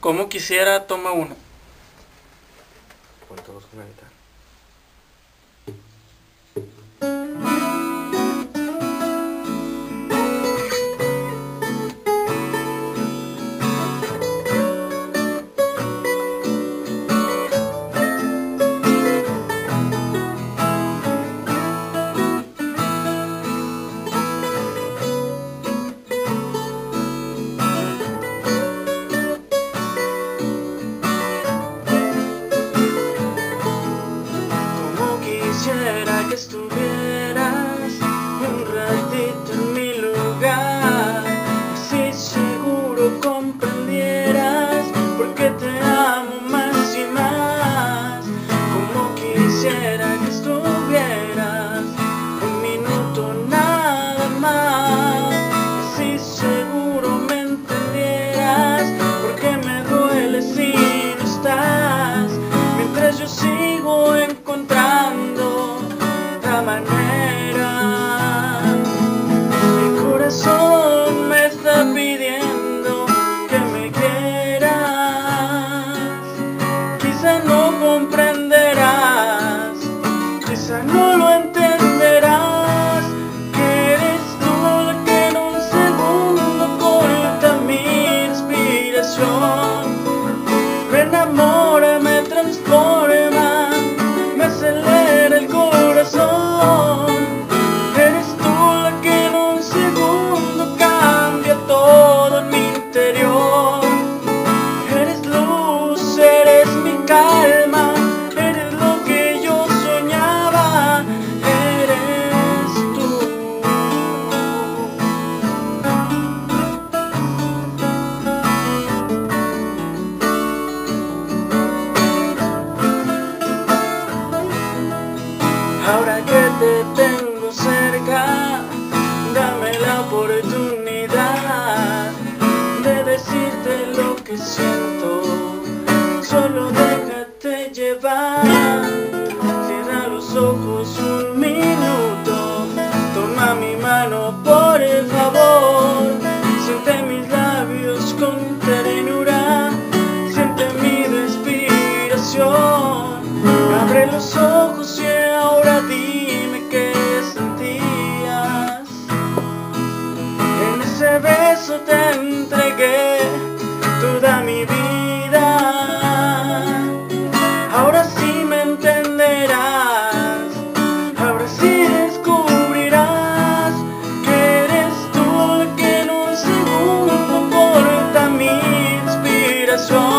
Como quisiera, toma uno. Ponte vos con la guitarra. Quisiera que estuvieras un ratito en mi lugar, así seguro comprendieras por qué te amo más y más. Como quisiera que estuvieras un minuto nada más, así seguro me entendieras por qué me duele si no estás, mientras yo sigo encontrando la manera. Mi corazón me está pidiendo que me quieras, quizá no comprenderás, quizá no lo entenderás, que eres tú la que en un segundo corta mi inspiración, me enamora, me transforma, me acelera el corazón. Eres tú la que en un segundo cambia todo en mi interior. Eres luz, eres mi calma, eres lo que yo soñaba, eres tú. Ahora que te tengo cerca, dame la oportunidad de decirte lo que siento. Solo déjate llevar, cierra los ojos un minuto, toma mi mano por favor, siente mis labios con ternura, siente mi respiración, abre los ojos y ahora dime qué sentías. En ese beso te entregué toda mi vida. Ahora sí me entenderás, ahora sí descubrirás que eres tú la que en un segundo corta mi inspiración.